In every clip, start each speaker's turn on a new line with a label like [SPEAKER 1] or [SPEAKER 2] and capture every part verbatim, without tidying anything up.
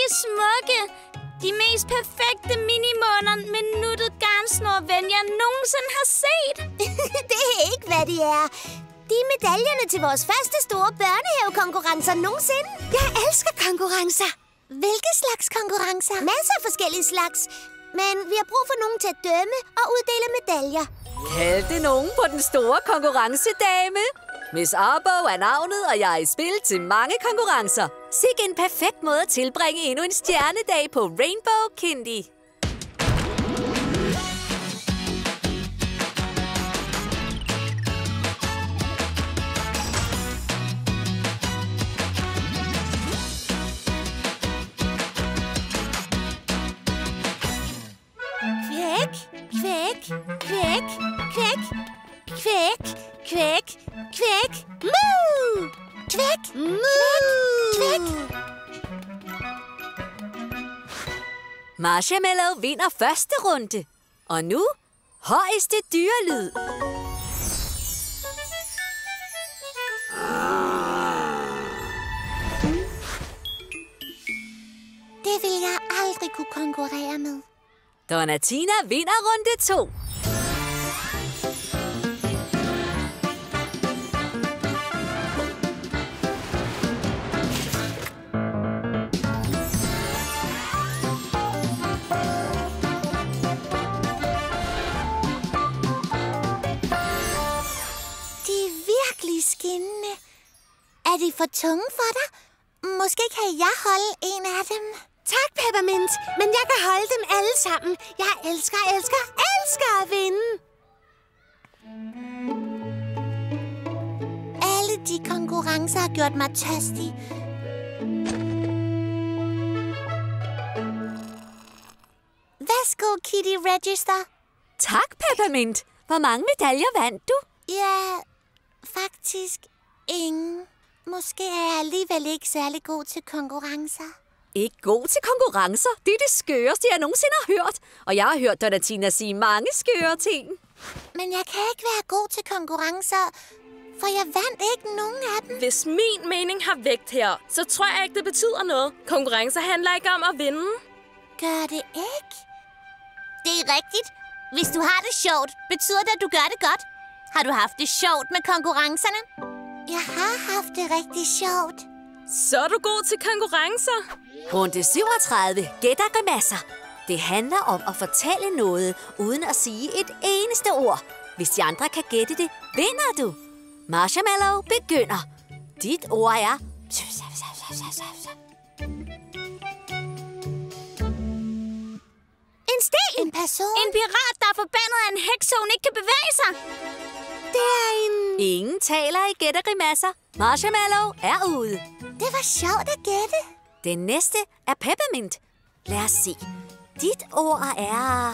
[SPEAKER 1] smukke. De mest perfekte minimåner med nuttet garnsnor-ven, jeg nogensinde har set.
[SPEAKER 2] Det er ikke, hvad de er. De er medaljerne til vores første store børnehavekonkurrencer nogensinde.
[SPEAKER 3] Jeg elsker konkurrencer.
[SPEAKER 2] Hvilke slags konkurrencer? Masser af forskellige slags. Men vi har brug for nogen til at dømme og uddele medaljer.
[SPEAKER 4] Kald det nogen på den store konkurrencedame. Miss Arboe er navnet, og jeg er i spil til mange konkurrencer. Sikke en perfekt måde at tilbringe endnu en stjernedag på Rainbow Kindy.
[SPEAKER 2] Kvæk, kvæk, kvæk, kvæk, kvæk, kvæk, kvæk, moo! Kvæk, moo! Kvæk.
[SPEAKER 4] Marshmallow vinder første runde. Og nu højeste dyrelyd.
[SPEAKER 2] Det vil jeg aldrig kunne konkurrere med.
[SPEAKER 4] Donatina vinder runde to.
[SPEAKER 2] De er virkelig skinnende. Er de for tunge for dig? Måske kan jeg holde en af dem.
[SPEAKER 3] Tak, Peppermint, men jeg kan holde dem alle sammen. Jeg elsker, elsker, elsker at vinde.
[SPEAKER 2] Alle de konkurrencer har gjort mig tørstig. Værsgo, Kitty Register.
[SPEAKER 4] Tak, Peppermint. Hvor mange medaljer vandt du?
[SPEAKER 2] Ja, faktisk ingen. Måske er jeg alligevel ikke særlig god til konkurrencer.
[SPEAKER 4] Ikke god til konkurrencer. Det er det skøreste, jeg nogensinde har hørt. Og jeg har hørt Donatina sige mange skøre ting.
[SPEAKER 2] Men jeg kan ikke være god til konkurrencer, for jeg vandt ikke nogen af dem.
[SPEAKER 5] Hvis min mening har vægt her, så tror jeg ikke, det betyder noget. Konkurrencer handler ikke om at vinde.
[SPEAKER 2] Gør det ikke? Det er rigtigt. Hvis du har det sjovt, betyder det, at du gør det godt. Har du haft det sjovt med konkurrencerne? Jeg har haft det rigtig sjovt.
[SPEAKER 5] Så er du god til konkurrencer.
[SPEAKER 4] Runde syvogtredive. Gæt og grimasser. Det handler om at fortælle noget, uden at sige et eneste ord. Hvis de andre kan gætte det, vinder du. Marshmallow begynder. Dit ord er...
[SPEAKER 2] En sten! En person!
[SPEAKER 1] En pirat, der er forbandet af en heks, så hun ikke kan bevæge sig.
[SPEAKER 2] Det er en...
[SPEAKER 4] Ingen taler i gæt og grimasser. Marshmallow er ude.
[SPEAKER 2] Det var sjovt at gætte.
[SPEAKER 4] Den næste er Peppermint. Lad os se. Dit ord er...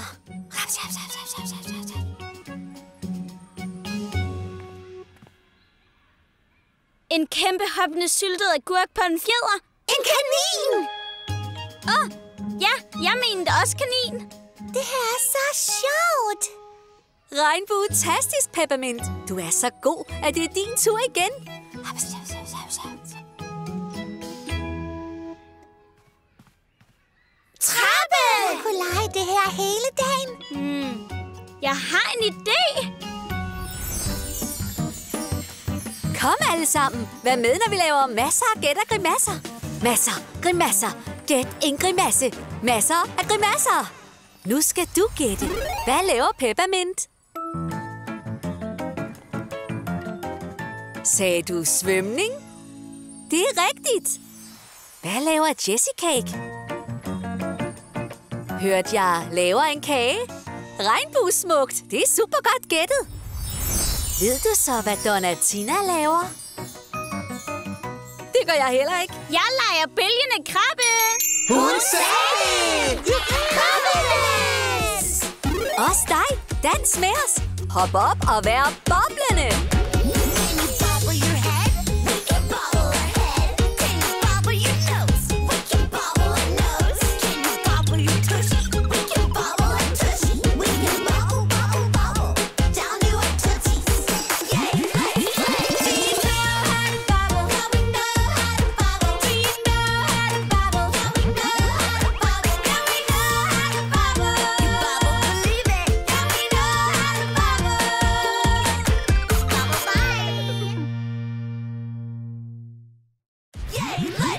[SPEAKER 1] En kæmpe hoppende syltet agurk på en fjeder.
[SPEAKER 2] En kanin!
[SPEAKER 1] Åh, oh, ja, jeg mente også kanin.
[SPEAKER 2] Det her er så sjovt.
[SPEAKER 4] Regnbuetastisk, Peppermint. Du er så god, at det er din tur igen.
[SPEAKER 2] Trappe! Jeg kunne lege det her hele dagen.
[SPEAKER 1] Hmm, jeg har en idé.
[SPEAKER 4] Kom alle sammen. Vær med, når vi laver masser af gæt og grimasser. Masser, grimasser. Gæt en grimasse. Masser af grimasser. Nu skal du gætte. Hvad laver Peppermint? Sagde du svømning? Det er rigtigt. Hvad laver Jessicake? Hørte jeg laver en kage? Regnbuesmukt. Det er super godt gættet. Ved du så, hvad Donatina laver? Det gør jeg heller ikke.
[SPEAKER 1] Jeg leger bølgende krabbe.
[SPEAKER 2] Hun sagde det! Krabbelæs!
[SPEAKER 4] Også dig. Dans med os. Hop op og vær boblende.
[SPEAKER 2] hey, hey.